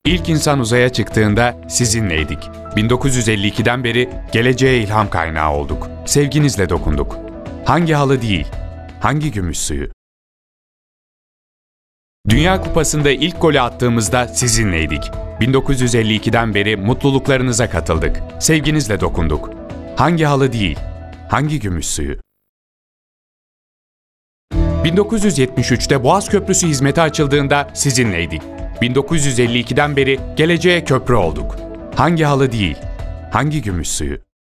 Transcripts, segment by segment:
İlk insan uzaya çıktığında sizinleydik. 1952'den beri geleceğe ilham kaynağı olduk. Sevginizle dokunduk. Hangi halı değil, hangi gümüş suyu? Dünya Kupası'nda ilk golü attığımızda sizinleydik. 1952'den beri mutluluklarınıza katıldık. Sevginizle dokunduk. Hangi halı değil, hangi gümüş suyu? 1973'te Boğaz Köprüsü hizmete açıldığında sizinleydik. 1952'den beri geleceğe köprü olduk. Hangi halı değil, hangi gümüş suyu?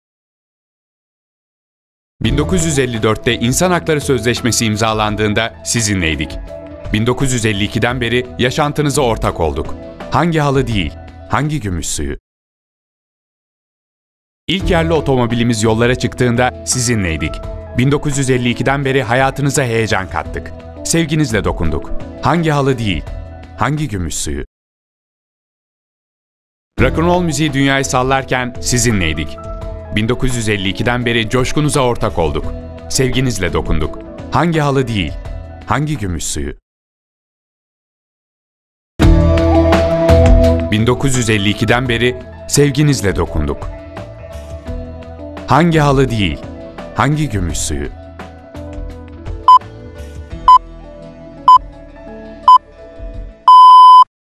1954'te İnsan Hakları Sözleşmesi imzalandığında sizinleydik. 1952'den beri yaşantınıza ortak olduk. Hangi halı değil, hangi gümüş suyu? İlk yerli otomobilimiz yollara çıktığında sizinleydik. 1952'den beri hayatınıza heyecan kattık. Sevginizle dokunduk. Hangi halı değil, hangi gümüş suyu? Rock'n'roll müziği dünyayı sallarken sizinleydik. 1952'den beri coşkunuza ortak olduk. Sevginizle dokunduk. Hangi halı değil, hangi gümüş suyu? 1952'den beri sevginizle dokunduk. Hangi halı değil, hangi gümüş suyu?